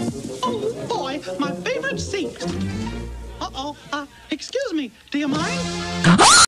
Oh, boy, my favorite seat. Uh-oh. Excuse me, do you mind?